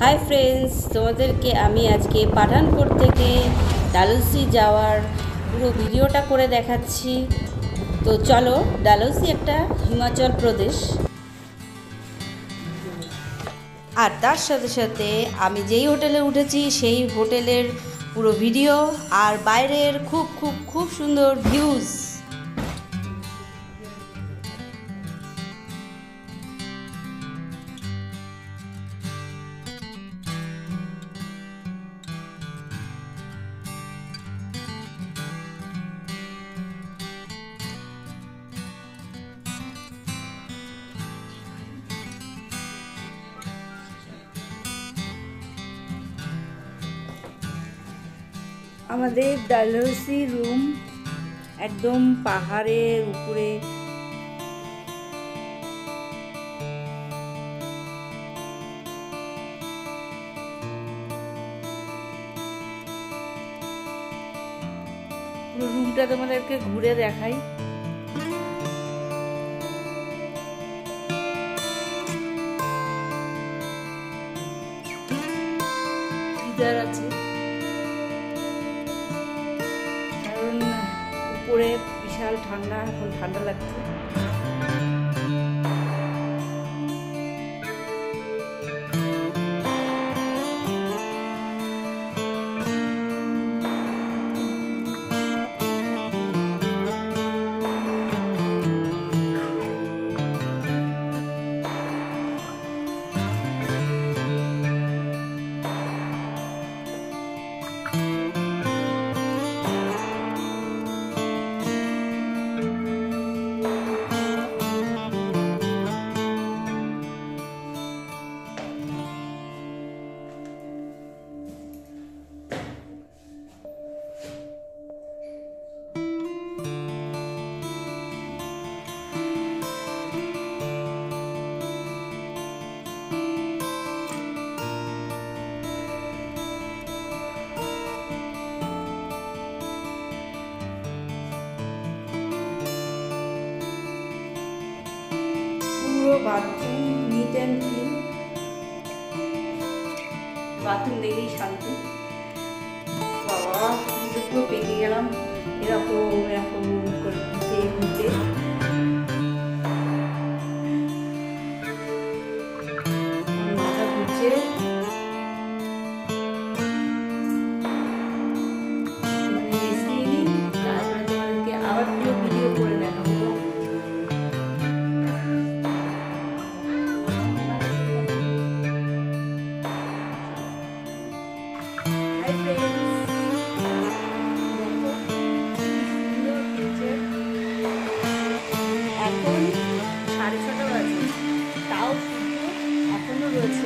Hi friends, তোমাদেরকে আমি আজকে পাঠানকোট থেকে ডালহৌসি যাওয়ার পুরো ভিডিওটা করে দেখাচ্ছি। তো চলো, ডালহৌসি একটা হিমাচল প্রদেশ, আর তার সাথে সাথে আমি যেই হোটেলে উঠেছি সেই হোটেলের পুরো ভিডিও আর বাইরের খুব খুব খুব সুন্দর ভিউজ। আমাদের ডালহৌসি রুম একদম পাহাড়ের উপরে। পুরো রুমটা তোমাদেরকে ঘুরে দেখাই। গিজার আছে, উপরে বিশাল ঠান্ডা, এখন ঠান্ডা লাগছে। Bathroom neat and clean, bathroom দেখেই শান্তি। বাবা, পুরো পেকে গেলাম এরকম এরকম ঘুরতে ঘুরতে। মাথা ঘুরছে। তারপরে তোমাদেরকে আবার পুরো ভিডিও করে দেখাবো। এখন 6:30 বাজে, তাও সূর্য এখনো রয়েছে।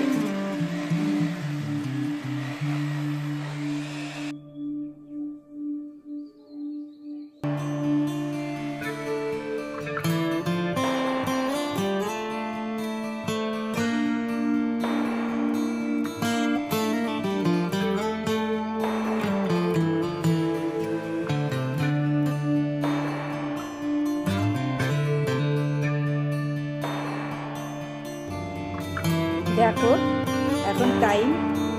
দেখো এখন টাইম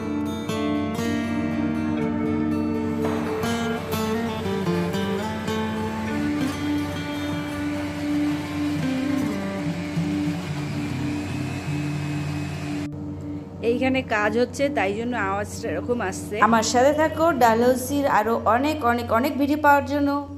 এইখানে কাজ হচ্ছে, তাই জন্য আওয়াজটা এরকম আসছে। আমার সাথে থাকো, ডালহৌসির আরো অনেক অনেক অনেক ভিডিও পাওয়ার জন্য।